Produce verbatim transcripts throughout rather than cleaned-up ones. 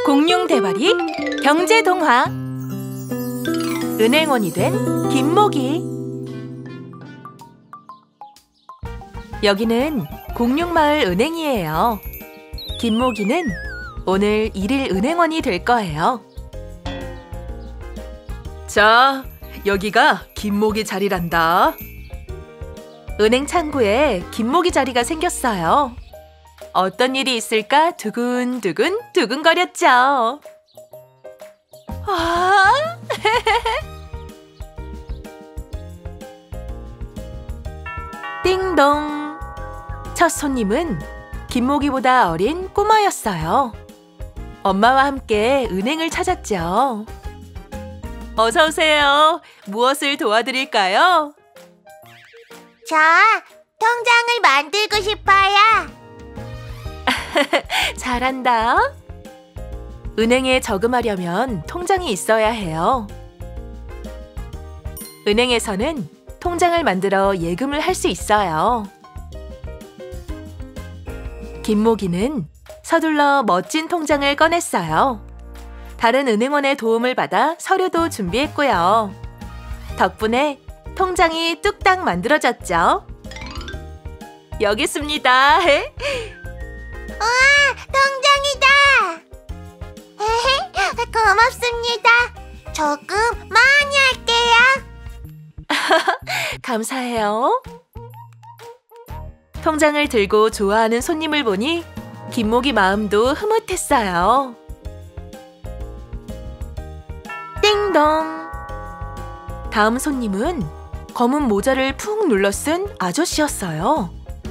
공룡 대발이 경제 동화. 은행원이 된 김모기. 여기는 공룡마을 은행이에요. 김모기는 오늘 일일 은행원이 될 거예요. 자, 여기가 김모기 자리란다. 은행 창구에 김모기 자리가 생겼어요. 어떤 일이 있을까 두근두근 두근거렸죠. 아! 띵동! 첫 손님은 김모기보다 어린 꼬마였어요. 엄마와 함께 은행을 찾았죠. 어서 오세요. 무엇을 도와드릴까요? 저 통장을 만들고 싶어요. 잘한다. 은행에 저금하려면 통장이 있어야 해요. 은행에서는 통장을 만들어 예금을 할 수 있어요. 김모기는 서둘러 멋진 통장을 꺼냈어요. 다른 은행원의 도움을 받아 서류도 준비했고요. 덕분에 통장이 뚝딱 만들어졌죠. 여기 있습니다. 우와, 통장이다. 고맙습니다. 조금 많이 할게요. 감사해요. 통장을 들고 좋아하는 손님을 보니 김모기 마음도 흐뭇했어요. 띵동! 다음 손님은 검은 모자를 푹 눌러 쓴 아저씨였어요.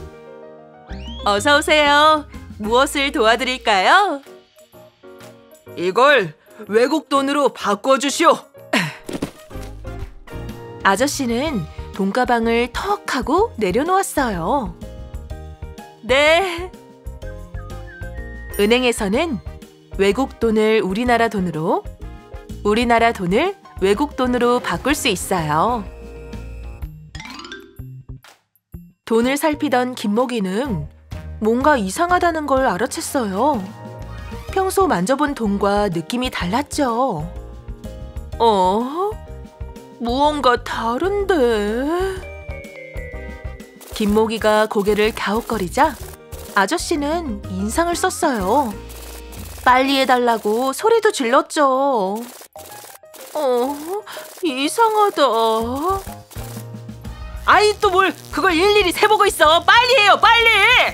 어서 오세요. 무엇을 도와드릴까요? 이걸 외국 돈으로 바꿔주시오. 아저씨는 돈가방을 턱 하고 내려놓았어요. 네. 은행에서는 외국 돈을 우리나라 돈으로, 우리나라 돈을 외국 돈으로 바꿀 수 있어요. 돈을 살피던 김모기는 뭔가 이상하다는 걸 알아챘어요. 평소 만져본 돈과 느낌이 달랐죠. 어? 무언가 다른데? 김모기가 고개를 갸웃거리자 아저씨는 인상을 썼어요. 빨리 해달라고 소리도 질렀죠. 어? 이상하다. 아이, 또 뭘 그걸 일일이 세보고 있어. 빨리 해요, 빨리!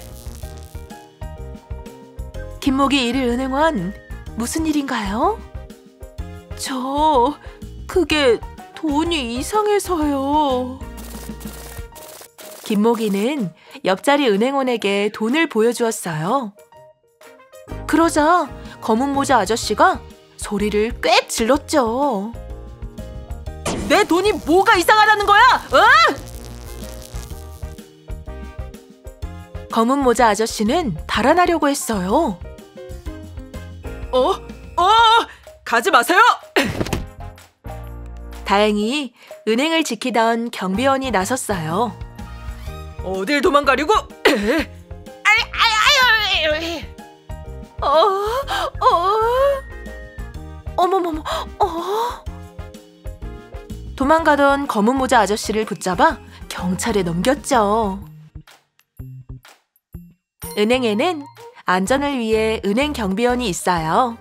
김모기 일일 은행원, 무슨 일인가요? 저, 그게 돈이 이상해서요. 김모기는 옆자리 은행원에게 돈을 보여주었어요. 그러자 검은 모자 아저씨가 소리를 꽥 질렀죠. 내 돈이 뭐가 이상하다는 거야? 어? 검은 모자 아저씨는 달아나려고 했어요. 어? 어! 가지 마세요! 다행히 은행을 지키던 경비원이 나섰어요. 어딜 도망가려고? 아이, 아이, 아이, 어, 어, 어머머머, 어. 도망가던 검은 모자 아저씨를 붙잡아 경찰에 넘겼죠. 은행에는 안전을 위해 은행 경비원이 있어요.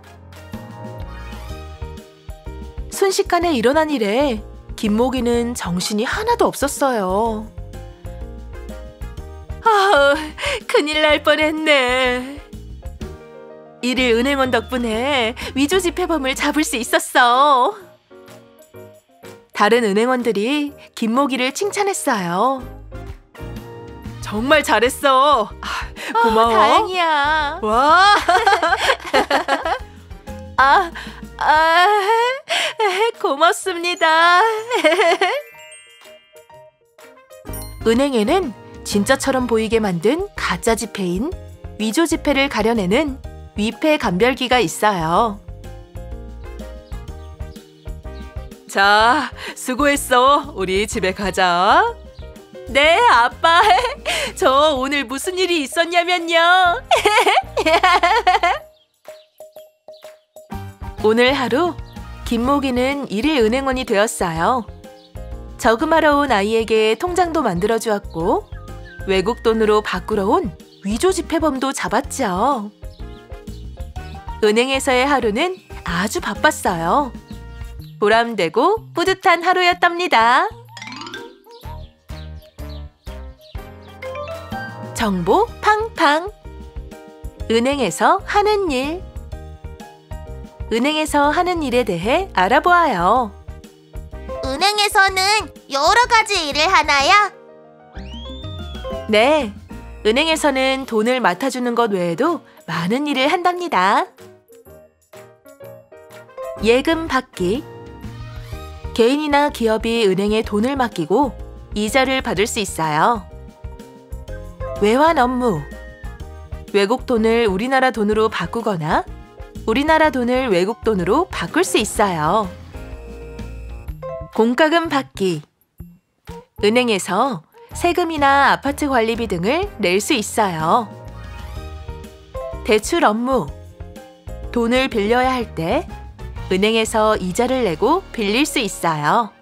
순식간에 일어난 일에 김모기는 정신이 하나도 없었어요. 아, 큰일 날 뻔했네. 일일 은행원 덕분에 위조 지폐범을 잡을 수 있었어. 다른 은행원들이 김모기를 칭찬했어요. 정말 잘했어. 아, 고마워. 어, 다행이야. 와. 아, 아, 고맙습니다. 은행에는 진짜처럼 보이게 만든 가짜 지폐인 위조 지폐를 가려내는 위폐 감별기가 있어요. 자, 수고했어. 우리 집에 가자. 네, 아빠. 저 오늘 무슨 일이 있었냐면요. 오늘 하루 김모기는 일일 은행원이 되었어요. 저금하러 온 아이에게 통장도 만들어 주었고 외국 돈으로 바꾸러 온 위조 지폐범도 잡았죠. 은행에서의 하루는 아주 바빴어요. 보람되고 뿌듯한 하루였답니다. 정보 팡팡. 은행에서 하는 일. 은행에서 하는 일에 대해 알아보아요. 은행에서는 여러 가지 일을 하나요? 네, 은행에서는 돈을 맡아주는 것 외에도 많은 일을 한답니다. 예금 받기. 개인이나 기업이 은행에 돈을 맡기고 이자를 받을 수 있어요. 외환 업무. 외국 돈을 우리나라 돈으로 바꾸거나 우리나라 돈을 외국 돈으로 바꿀 수 있어요. 공과금 받기. 은행에서 세금이나 아파트 관리비 등을 낼 수 있어요. 대출 업무. 돈을 빌려야 할 때 은행에서 이자를 내고 빌릴 수 있어요.